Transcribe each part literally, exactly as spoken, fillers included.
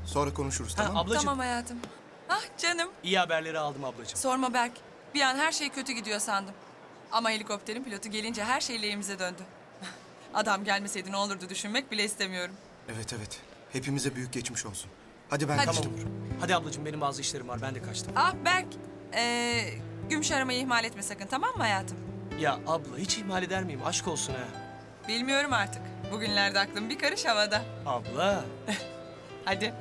Sonra konuşuruz, tamam mı? ablacığım. Tamam hayatım. Ah canım. İyi haberleri aldım ablacığım. Sorma Berk. Bir an her şey kötü gidiyor sandım. Ama helikopterin pilotu gelince her şey lehimize döndü. Adam gelmeseydi ne olurdu düşünmek bile istemiyorum. Evet evet. Hepimize büyük geçmiş olsun. Hadi ben Hadi. kaçtım. Hadi ablacığım, benim bazı işlerim var, ben de kaçtım. Ah Berk. Ee, Gümüş aramayı ihmal etme sakın, tamam mı hayatım? Ya abla, hiç ihmal eder miyim? Aşk olsun ha. Bilmiyorum artık. Bugünlerde aklım bir karış havada. Abla. Hadi.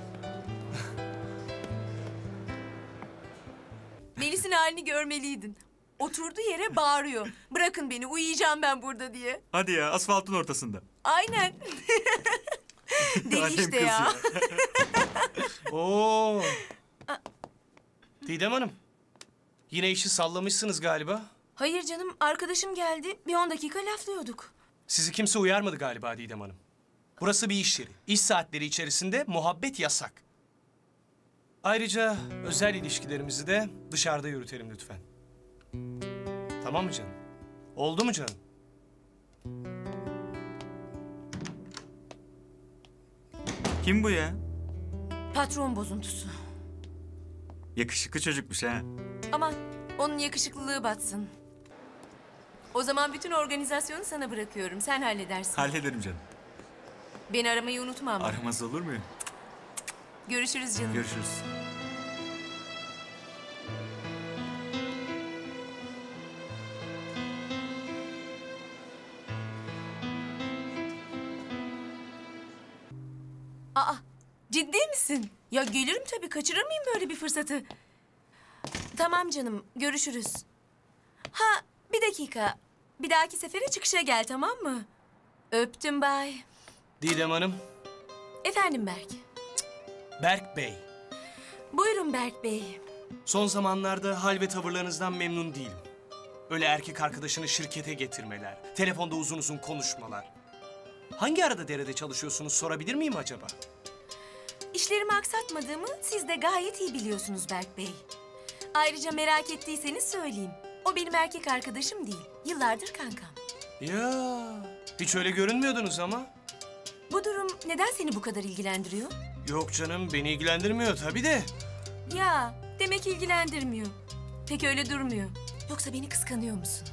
Melis'in halini görmeliydin. Oturduğu yere bağırıyor. Bırakın beni, uyuyacağım ben burada diye. Hadi ya, asfaltın ortasında. Aynen. Deli Annem işte ya. Oo. Didem Hanım. Yine işi sallamışsınız galiba. Hayır canım, arkadaşım geldi. Bir on dakika laflıyorduk. Sizi kimse uyarmadı galiba Didem Hanım. Burası bir iş yeri. İş saatleri içerisinde muhabbet yasak. Ayrıca özel ilişkilerimizi de dışarıda yürütelim lütfen. Tamam mı canım? Oldu mu canım? Kim bu ya? Patron bozuntusu. Yakışıklı çocukmuş ha. Aman, onun yakışıklılığı batsın. O zaman bütün organizasyonu sana bırakıyorum. Sen halledersin. Hallederim canım. Beni aramayı unutma ama. Aramaz olur muyum? Görüşürüz canım. Görüşürüz. Aa, ciddi misin? Ya gelirim tabii, kaçırır mıyım böyle bir fırsatı? Tamam canım, görüşürüz. Ha, bir dakika. Bir dahaki sefere çıkışa gel, tamam mı? Öptüm, bay. Didem Hanım, Efendim Berk. Berk Bey. Buyurun Berk Bey. Son zamanlarda hal ve tavırlarınızdan memnun değilim. Öyle erkek arkadaşını şirkete getirmeler, telefonda uzun uzun konuşmalar. Hangi arada derede çalışıyorsunuz sorabilir miyim acaba? İşlerimi aksatmadığımı siz de gayet iyi biliyorsunuz Berk Bey. Ayrıca merak ettiyseniz söyleyeyim. O benim erkek arkadaşım değil. Yıllardır kankam. Ya, hiç öyle görünmüyordunuz ama. Bu durum neden seni bu kadar ilgilendiriyor? Yok canım, beni ilgilendirmiyor tabii de. Ya, demek ilgilendirmiyor. Pek öyle durmuyor. Yoksa beni kıskanıyor musun?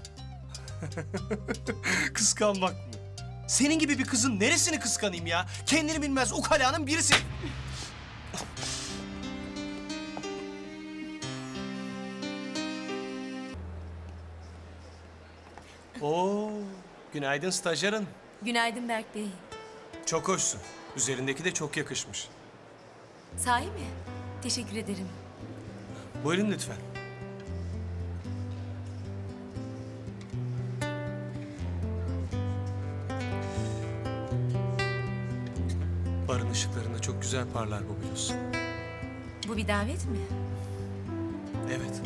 Kıskanmak mı? Senin gibi bir kızın neresini kıskanayım ya? Kendini bilmez ukalanın birisi. Oo, günaydın stajyer hanım. Günaydın Berk Bey. Çok hoşsun. Üzerindeki de çok yakışmış. Sahi mi? Teşekkür ederim. Buyurun lütfen. Barın ışıklarında çok güzel parlar bu biliyorsun. Bu bir davet mi? Evet.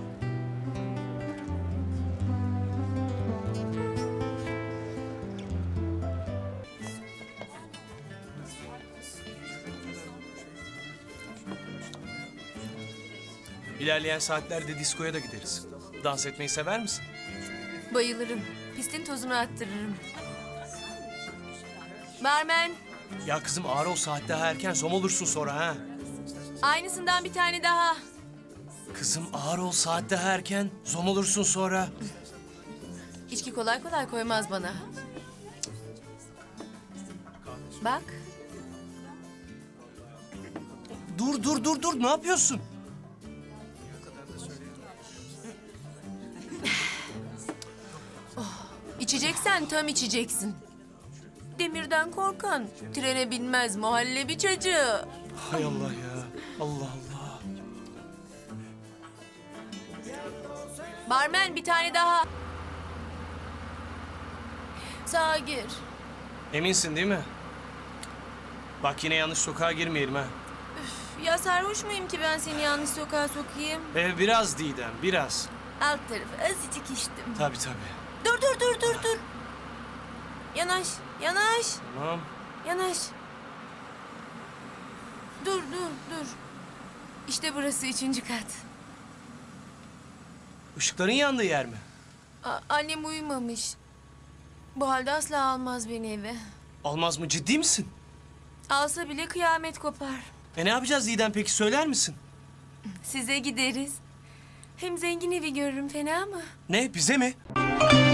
İlerleyen saatlerde diskoya da gideriz. Dans etmeyi sever misin? Bayılırım. Pistin tozunu attırırım. Barmen, Ya kızım ağır ol, saat daha erken, som olursun sonra ha. aynısından bir tane daha. Kızım ağır ol, saat daha erken, zom olursun sonra. İçki kolay kolay koymaz bana. Bak, Dur dur dur dur, ne yapıyorsun? içeceksen tam içeceksin. Demirden korkan trene binmez muhallebi çocuğu. Hay Allah ya, Allah Allah. Barmen bir tane daha. Sağa gir. Eminsin değil mi? Bak yine yanlış sokağa girmeyelim ha. Ya sarhoş muyum ki ben seni yanlış sokağa sokayım? Ee, biraz Didem, biraz. Alt tarafı azıcık içtim. Tabii tabii. Dur dur dur dur dur. Yanaş, yanaş, Tamam. yanaş. Dur dur dur. İşte burası üçüncü kat. Işıkların yandığı yer mi? A- annem uyumamış. Bu halde asla almaz beni eve. Almaz mı, ciddi misin? Alsa bile kıyamet kopar. E ne yapacağız Didem peki söyler misin? Size gideriz. Hem zengin evi görürüm, fena mı? Ne bize mi?